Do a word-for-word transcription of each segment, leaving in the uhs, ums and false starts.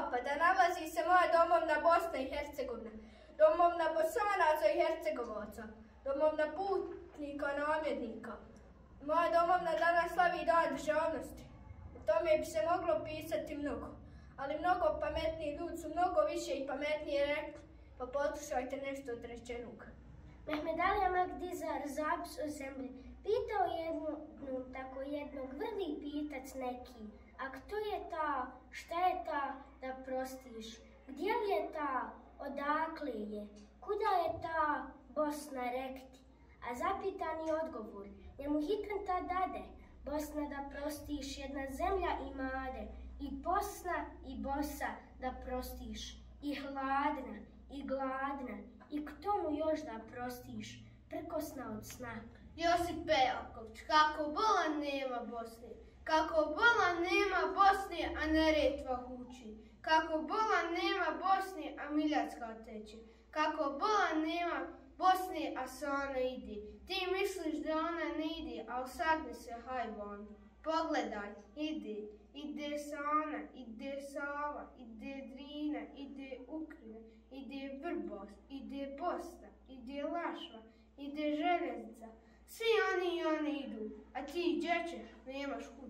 pa da nalazi se moja domovna Bosna i Hercegovina, domovna Bosanaca i Hercegovaca, domovna putnika, namjernika. Moja domovna danas slavi dan državnosti. O tome bi se moglo pisati mnogo, ali mnogo pametniji ljudi su mnogo više i pametnije rekli, pa poslušajte nešto od rečenog. Mehmed Ali Ahmedizar zapis o zemlji pitao jednu, tako jednog vrli pitac neki, a kto je ta, šta je ta da prostiš, gdje li je ta, odakle je, kuda je ta Bosna rekti, a zapitani odgovor, njemu hitan ta dade, Bosna da prostiš, jedna zemlja i made, i Bosna i Bosa da prostiš, i hladna, i gladna, i k tomu još da prostiš, prkosna od sna. Josip Pejaković, kako bola nema Bosne, kako bola nema Bosne, a Neretva huči, kako bola nema Bosne, a Miljacka teče, kako bola nema Bosne, a Sana ide. Ti misliš da ona ne ide, ali sagni se hajvan. Pogledaj, ide, ide Sana, ide Sava, ide Drina, ide Ukrina, ide Vrbas, ide Bosna, ide Lašva, ide Željeznica. Svi oni i oni idu, a ti dječe nemaš kud.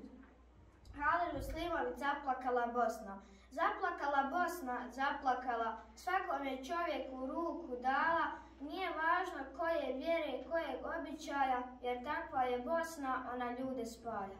Halil Muslimović, zaplakala Bosna. Zaplakala Bosna, zaplakala, svakome čovjeku ruku dala, nije važno koje vjere, kojeg običaja, jer takva je Bosna, ona ljude spaja.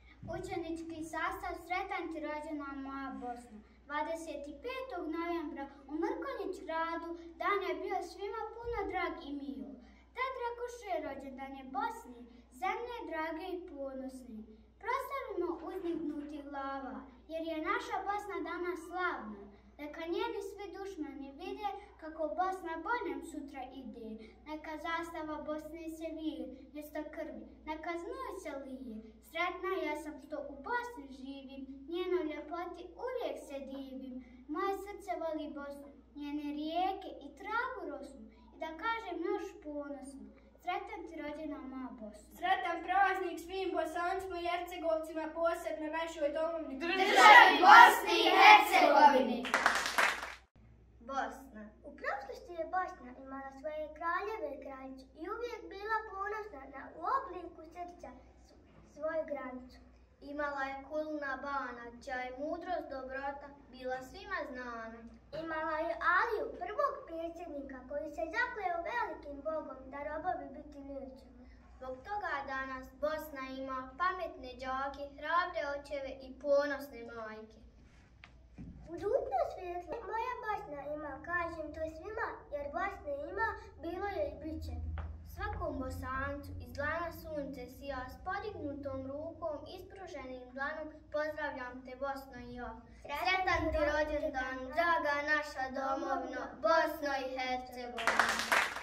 Učenički sastav, sretan ti rođena moja Bosna. dvadeset petog novembra u Mrkonjić gradu dan je bio svima puno drag i mil. Tad rakoše rođendanje Bosni, zemlje drage i ponosni. Proslavimo uzdignuti glava, jer je naša Bosna danas slavna. Neka njeni svi dušmani vide kako Bosna boljem sutra ide. Neka zastava Bosne se vije, mjesto krvi, neka znoj se lije. Sretna ja sam što u Bosni živim, njenoj ljepoti uvijek se divim. Moje srce voli Bosnu, njene rijeke i travu rosnu. I da kažem još ponosno, sretan ti rođena moja Bosna. Sretan praznik svim Bosancima i Hercegovcima, posebno našoj domovni državi Bosni i Hercegovini. Bosna. U prošlosti je Bosna imala svoje kraljeve i kraljicu i uvijek bila ponosna na u obliku srca svoju granicu. Imala je kulna bana, čija je mudrost dobrota bila svima znana. Imala je Aliju, prvog predsjednika koji se zakleo velikim Bogom da robovi biti neće. Zbog toga danas Bosna ima pametne đake, hrabre očeve i ponosne majke. Budućnost svjetla moja Bosna ima, kažem to svima, jer Bosne ima, bilo je i bit će. Svakom Bosancu iz dlana sunce sija, s podignutom rukom, ispruženim dlanom, pozdravljam te Bosno i ja. Sretan ti rođendan, draga naša domovno, Bosno i Hercegovina.